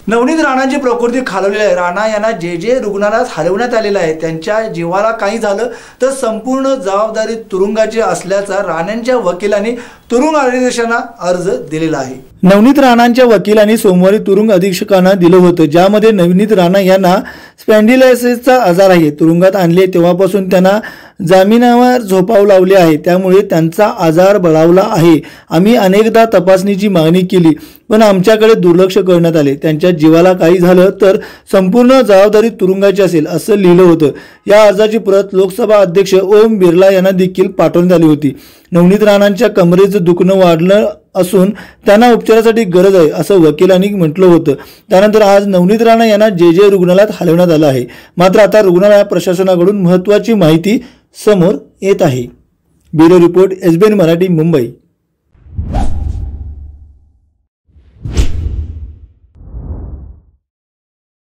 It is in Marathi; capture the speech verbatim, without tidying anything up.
नवनीत राणांची प्रकृती खालावलेली आहे। राणा यांना जे जे रुग्णालयात हलवण्यात आलेलं आहे त्यांच्या जीवाला काही झालं तर संपूर्ण जबाबदारी तुरुंगाची असल्याचा राणांच्या वकिलांनी तुरुंग अधीक्षकांना अर्ज दिलेला आहे। नवनीत राणांच्या वकिलांनी सोमवारी तुरुंग अधीक्षकांना दिलं होतं, ज्यामध्ये नवनीत राणा यांना स्पँडिलायसिसचा आजार आहे। तुरुंगात आणले तेव्हापासून त्यांना जामिनावर झोपाव लावले आहे, त्यामुळे त्यांचा आजार बळावला आहे। आम्ही अनेकदा तपासणीची मागणी केली पण आमच्याकडे दुर्लक्ष करण्यात आले। त्यांच्या जीवाला काही झालं तर संपूर्ण जबाबदारी तुरुंगाची असेल असं लिहिलं होतं। या अर्जाची प्रत लोकसभा अध्यक्ष ओम बिर्ला यांना देखील पाठवण्यात आली होती। नवनीत राणांच्या कमरेचं दुखणं वाढलं असून त्यांना उपचारासाठी गरज आहे असं वकिलांनी म्हटलं होतं। त्यानंतर आज नवनीत राणा यांना जे जे रुग्णालयात हलवण्यात आलं आहे। मात्र आता रुग्णालय प्रशासनाकडून महत्त्वाची माहिती समोर येत आहे। Bureau report SBN Marathi, Mumbai.